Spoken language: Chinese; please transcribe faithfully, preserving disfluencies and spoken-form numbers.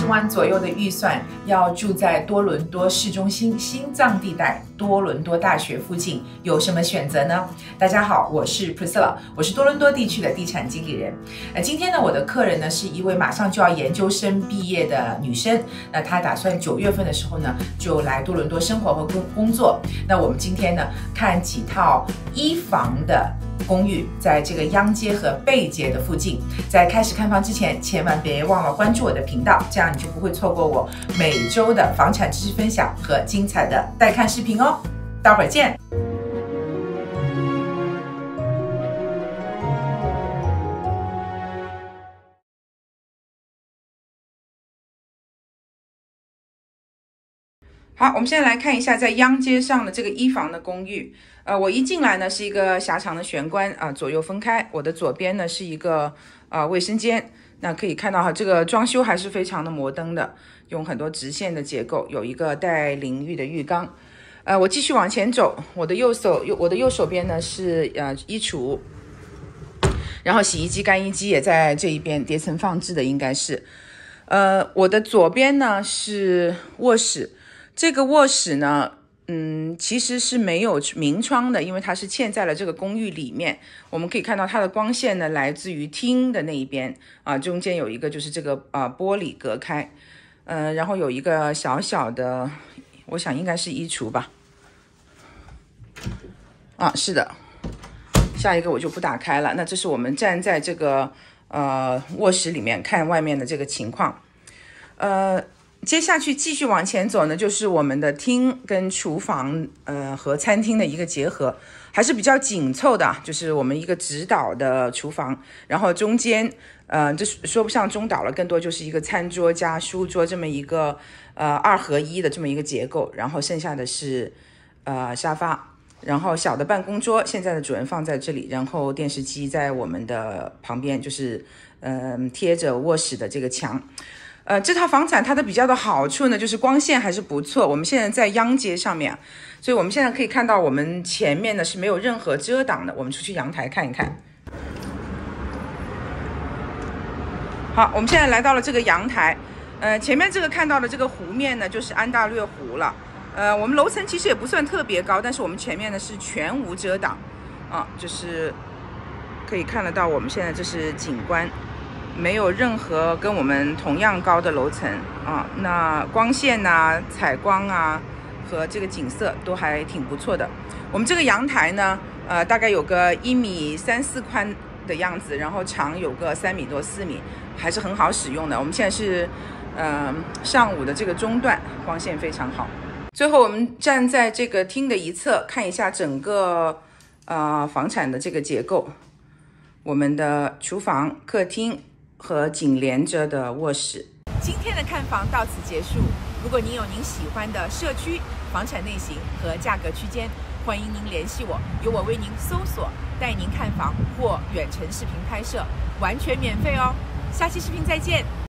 十万左右的预算，要住在多伦多市中心心脏地带多伦多大学附近，有什么选择呢？大家好，我是 Priscilla， 我是多伦多地区的地产经理人。呃，今天呢，我的客人呢是一位马上就要研究生毕业的女生，那她打算九月份的时候呢就来多伦多生活和工工作。那我们今天呢看几套一房的公寓，在这个央街和贝街的附近。在开始看房之前，千万别忘了关注我的频道，这样你就不会错过我每周的房产知识分享和精彩的带看视频哦。待会儿见。好，我们现在来看一下在央街上的这个一房的公寓。呃，我一进来呢是一个狭长的玄关啊、呃，左右分开。我的左边呢是一个呃卫生间，那可以看到哈，这个装修还是非常的摩登的，用很多直线的结构，有一个带淋浴的浴缸。呃，我继续往前走，我的右手右我的右手边呢是呃衣橱，然后洗衣机、干衣机也在这一边叠层放置的，应该是。呃，我的左边呢是卧室。这个卧室呢，嗯，其实是没有明窗的，因为它是嵌在了这个公寓里面。我们可以看到它的光线呢，来自于厅的那一边啊，中间有一个就是这个啊玻璃隔开，呃，然后有一个小小的，我想应该是衣橱吧，啊，是的。下一个我就不打开了。那这是我们站在这个呃卧室里面看外面的这个情况，呃。接下去继续往前走呢，就是我们的厅跟厨房，呃和餐厅的一个结合，还是比较紧凑的，就是我们一个直导的厨房，然后中间，呃，这说不上中导了，更多就是一个餐桌加书桌这么一个呃二合一的这么一个结构，然后剩下的是呃沙发，然后小的办公桌，现在的主人放在这里，然后电视机在我们的旁边，就是嗯、呃、贴着卧室的这个墙。呃，这套房产它的比较的好处呢，就是光线还是不错。我们现在在央街上面，所以我们现在可以看到我们前面呢是没有任何遮挡的。我们出去阳台看一看。好，我们现在来到了这个阳台，呃，前面这个看到的这个湖面呢，就是安大略湖了。呃，我们楼层其实也不算特别高，但是我们前面呢是全无遮挡，啊，就是可以看得到我们现在这是景观。没有任何跟我们同样高的楼层啊，那光线啊、采光啊和这个景色都还挺不错的。我们这个阳台呢，呃，大概有个一米三四宽的样子，然后长有个三米多四米，还是很好使用的。我们现在是呃上午的这个中段，光线非常好。最后我们站在这个厅的一侧，看一下整个呃房产的这个结构，我们的厨房、客厅和紧连着的卧室。今天的看房到此结束。如果您有您喜欢的社区、房产类型和价格区间，欢迎您联系我，由我为您搜索，带您看房或远程视频拍摄，完全免费哦。下期视频再见。